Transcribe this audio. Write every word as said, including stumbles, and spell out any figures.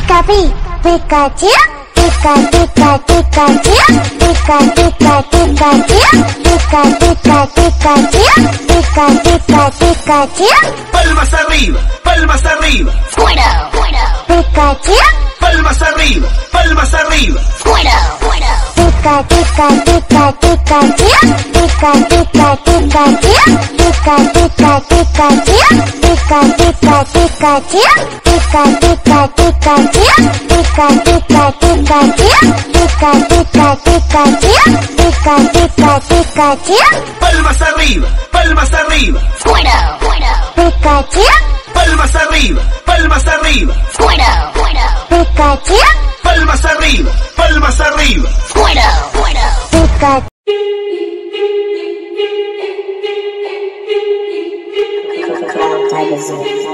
Pica, pi, Pikachu, pica, pica, Pikachu, pica, pica, Pikachu, pica, pica, Pikachu, pica, pica, Pikachu. Palmas arriba, palmas arriba. Fuera, fuera. Pikachu, Palmas arriba, palmas arriba. Fuera, fuera. pica, pica, pica, Pikachu, pica, pica, Pikachu, pica, pica, Pikachu, pica, pica, Pikachu, pica, pica, Pikachu, pica, pica, Pikachu, pica, pica, Pikachu, pica, pica, Pikachu. Palmas arriba, palmas arriba. Fuera, fuera. Pikachu, Palmas arriba, palmas arriba. Fuera, fuera. Pikachu, Palmas arriba, palmas arriba. Fuera, fuera. Pikachu. Cloud Tiger Zoo.